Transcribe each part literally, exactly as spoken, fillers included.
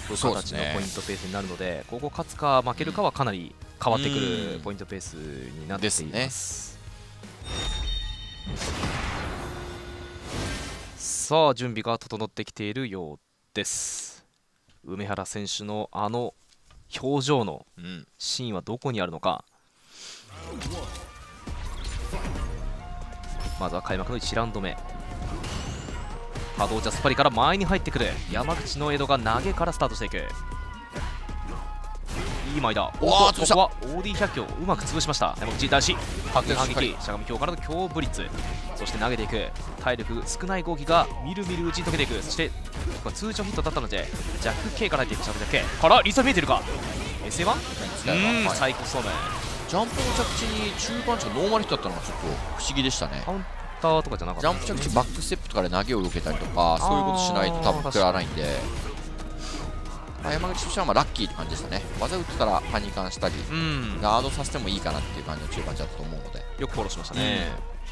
という形のポイントペースになるので、ここ勝つか負けるかはかなり変わってくるポイントペースになっています。さあ準備が整ってきているようです。梅原選手のあの表情のシーンはどこにあるのか。まずは開幕のいちラウンド目、波動ジャスパリから前に入ってくる山口の江戸が投げからスタートしていく。いい前だ。おお、ここは オーディーひゃく キロをうまく潰しました。山口男子反撃、しゃがみ強からの強ブリッツ、そして投げていく。体力少ない動きがみるみるうちに溶けていく。そして通常ヒットだったのでジャック K から入っていく。ジャック K からリサ見えてるか。 エスエーワン うん、サイコストーム。 ジャンプの着地に中盤地がノーマルヒットだったのがちょっと不思議でしたね。 カウンターとかじゃなかった、 ジャンプ着地バックステップとかで投げを受けたりとかそういうことしないと多分食らわないんで、まあ、山口としてはまあラッキーって感じでしたね。技打ってたらパニカンしたり、うん、ガードさせてもいいかなっていう感じの中盤地だったと思うのでよくフォローしましたね。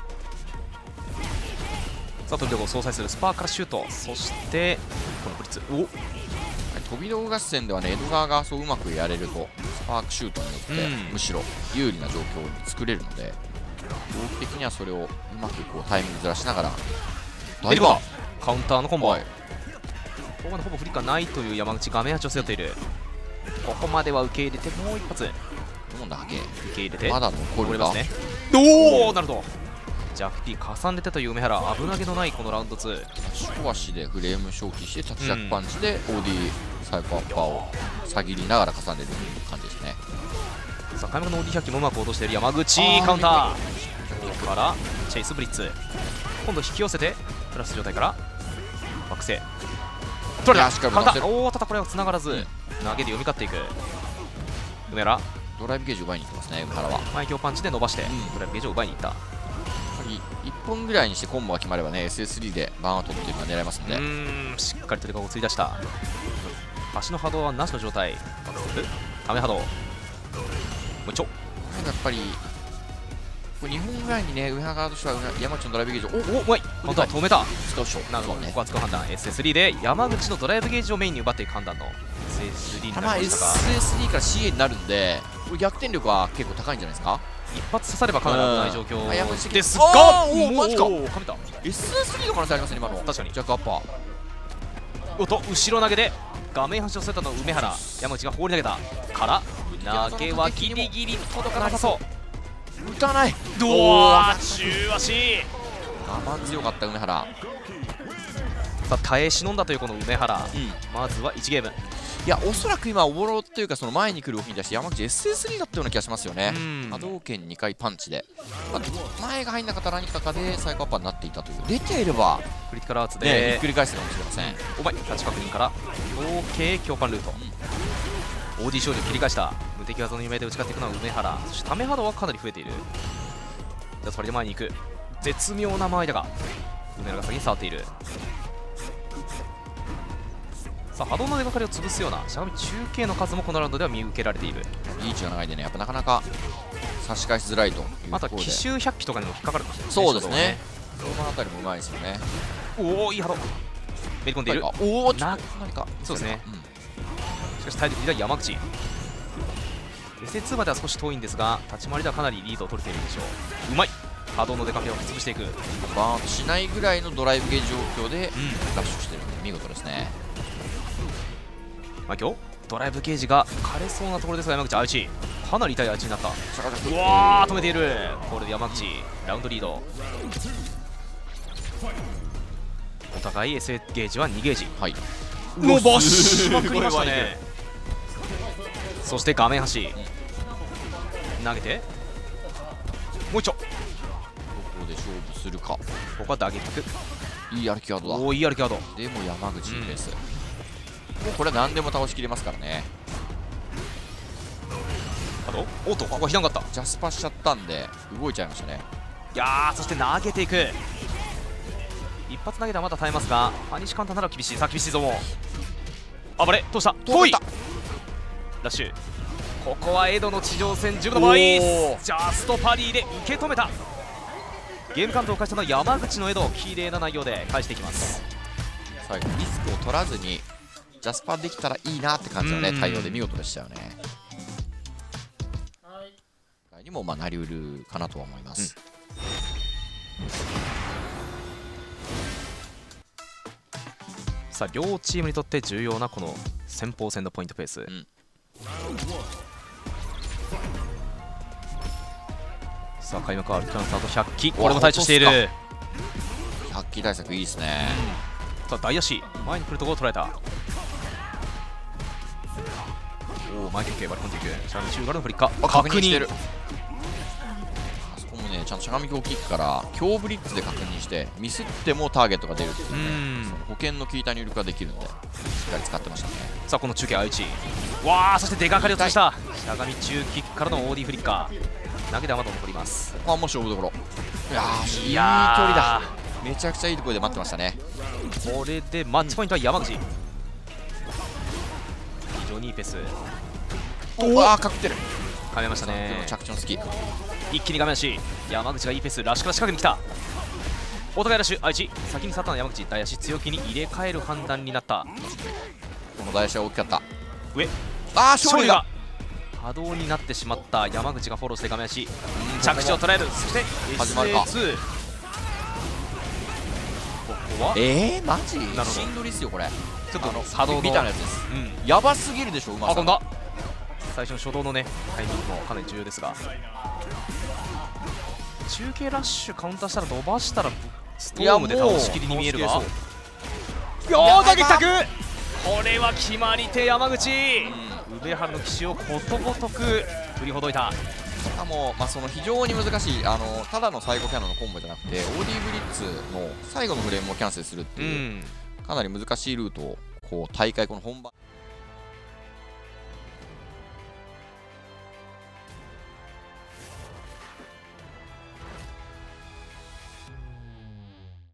うん、さあ飛び道具を相殺するスパーからシュート、そしてこのブリッツ、お飛び道具合戦ではね江戸川がそううまくやれるとスパークシュートによって、うん、むしろ有利な状況を作れるので動機的にはそれをうまくこうタイミングずらしながらダイバーカウンターのコンボ、はい、ここまでほぼフリカないという山口画面は女性を背負っている。ここまでは受け入れてもう一発もうだけ受け入れてまだ残るますね。おお、なるほど。ジャック P 重ねてという梅原、危なげのないこのラウンドツー。 足足でフレーム消費して着弱パンチで オーディー サイコアッパーを遮りながら重ねる感じですね。 さあ開幕の オーディーひゃく 機もうまく落としている山口、カウンターからチェイスブリッツ、今度引き寄せてプラス状態からバックセ取れたカウンター。おお、ただこれは繋がらず、うん、投げで読み勝っていく梅原。 ドライブゲージを奪いにいってますね梅原は。 前強パンチで伸ばして、うん、ドライブゲージを奪いにいった。 いっぽんぐらいにしてコンボが決まればね エスエススリー でバーンアウトっていうのが狙えますので、うーんしっかりと手がをつい出した。足の波動はなしの状態。バックステップため波動もうちょなんかやっぱり日本ぐらいにね上原としては山口のドライブゲージをおおうまい本当は止めた。 使うショーなるほど、ね、ここは使う判断 エスエススリー で山口のドライブゲージをメインに奪っていく判断の エスエススリー になりましたが、 エスエススリー から シーエー になるんでこれ逆転力は結構高いんじゃないですか。 一発刺さればかなり危ない状況ですが、 おおマジか エスエススリー の可能性ありますね今の。 確かにジャックアッパーおっと後ろ投げで画面端をセットの梅原、山口が放り投げたから投げはギリギリ届かなさそう。 打たない。 どう中足我慢強かった梅原。 さあ耐え忍んだというこの梅原、うん、まずはいちゲーム。 いやおそらく今おぼろっていうかその前に来る動きに対して山口 エスエススリー だったような気がしますよね。波動拳にかいパンチで、まあ、前が入んなかったら何かかでサイコアッパーになっていたという。出ていればクリティカルアーツで、 ね、ひっくり返すかもしれません。 お前立ち確認から合計強パンルート、うん、オーディー 少女切り返した無敵技の夢で打ち勝っていくのは梅原。そしてため波動はかなり増えている。じゃあそれで前に行く絶妙な間合いだが梅原が先に触っている。さあ波動の出がかりを潰すようなしゃがみ中継の数もこのラウンドでは見受けられている。 リーチが長いでねやっぱなかなか差し返しづらいというところで、 あとは奇襲ひゃっきとかにも引っかかるかもしれない。 そうですね。そのあたりもうまいですよね。 おおいい波動めり込んでいる。 おお何かそうですね、うん、しかし体力リーダー山口 エスエーツー までは少し遠いんですが立ち回りではかなりリードを取れているでしょう。うまい波動の出かけを潰していく。 バーンアウトしないぐらいのドライブゲージ状況でラッシュしてるので見事ですね。 まあ、今日ドライブゲージが枯れそうなところですが山口アイチかなり痛いアイチになった。うわー止めている。これで山口ラウンドリード。お互い エスエー ゲージはにゲージ、はい、伸ばしまくりましたね。そして画面端投げてもう一丁どこで勝負するか。 ここは打撃いい歩きガードだ。 おおいい歩きガードでも山口のペース、うん、もうこれは何でも倒しきれますからね。 あとおっとここはひなかった。 ジャスパしちゃったんで動いちゃいましたね。 いやーそして投げていく。一発投げではまだ耐えますがパニッシュカウンターなら厳しい。さあ厳しいぞもう暴れどうした遠いラッシュ。ここはエドの地上戦十分の場合ジャストパリーで受け止めた。ゲームカウントを返したのは山口のエド綺麗な内容で返していきます。 最後リスクを取らずにジャスパーできたらいいなって感じのねうん対応で見事でしたよね。にもまあなりうるかなとは思います。 うん、さあ両チームにとって重要なこの先鋒戦のポイントペース。うん、さあ開幕はキャンサーとひゃっき、これも対処している。 ひゃっき対策いいですね。 うん、さあ大足前に来るところを捉えた。おお、前に受け割り込んでいく。しゃがみ中からのフリッカー確認してる。あそこもねちゃんとしゃがみ強キックから強ブリッツで確認してミスってもターゲットが出るっていうね、その保険の効いた入力ができるのでしっかり使ってましたね。 さあこの中継愛知、わあそして出がかりを潰した。しゃがみ中キックからの オーディー フリッカー、投げ玉と残ります。 ここはもう勝負どころ。いやーいい距離だ。めちゃくちゃいいところで待ってましたね。 これでマッチポイントは山口、うん、非常にいいペース。 おお、あーかくってる。 噛めましたね。 着地の好き。 一気に画面足、山口がいいペース、ラッシュから仕掛けに来た。お互いラッシュ、愛知先に去ったの山口、大足強気に入れ替える判断になった。 この大足は大きかった。 上、 ああ勝利が波動になってしまった山口がフォローして画面足、着地を捉える。そして始まるか。 エスエーツー、ここはえー、マジなるほど、 シンドリっすよこれ。 ちょっと波動のみたいなやつです、うん、やばすぎるでしょうまさ。 あ、こんだ最初の初動のねタイミングもかなり重要ですが、中継ラッシュカウンターしたら伸ばしたらストームで倒しきりに見えるが、よー打撃タク、これは決まり手山口、うん、宇部原の騎士をことごとく振りほどいた。 しかも、まあ、その非常に難しいあのただのサイコキャノンのコンボじゃなくて オーディー ブリッツの最後のフレームをキャンセルするっていう、うん、かなり難しいルートをこう大会この本番